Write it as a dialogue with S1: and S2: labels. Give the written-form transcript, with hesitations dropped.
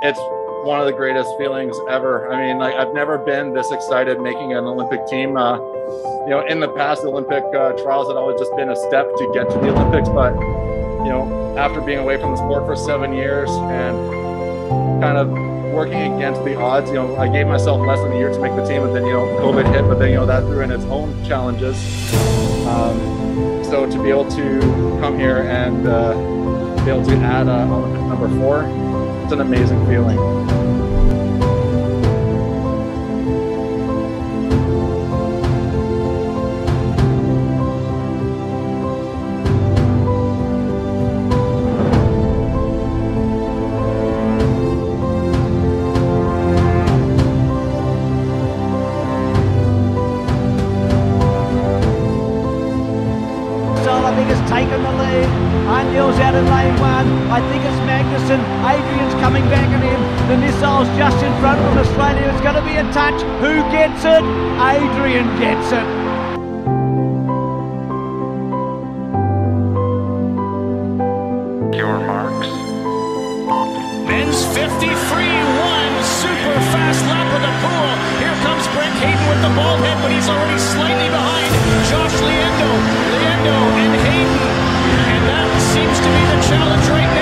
S1: It's one of the greatest feelings ever. I mean, like, I've never been this excited making an Olympic team. You know, in the past, the Olympic trials had always just been a step to get to the Olympics. But, you know, after being away from the sport for 7 years and kind of working against the odds, you know, I gave myself less than a year to make the team, and then, you know, COVID hit, but then, you know, that threw in its own challenges. So to be able to come here and be able to add Olympic number 4, it's an amazing feeling.
S2: I think has taken the lead. Arndell's out in lane 1. I think it's Magnussen. Adrian's coming back at him. The missile's just in front from Australia. It's going to be a touch. Who gets it? Adrian gets it.
S3: Your marks.
S4: Men's 50 free, 1 super fast lap of the pool. Here comes Brent Hayden with the ball head, but he's already slightly behind Josh Liendo and Hayden. And that seems to be the challenge right now.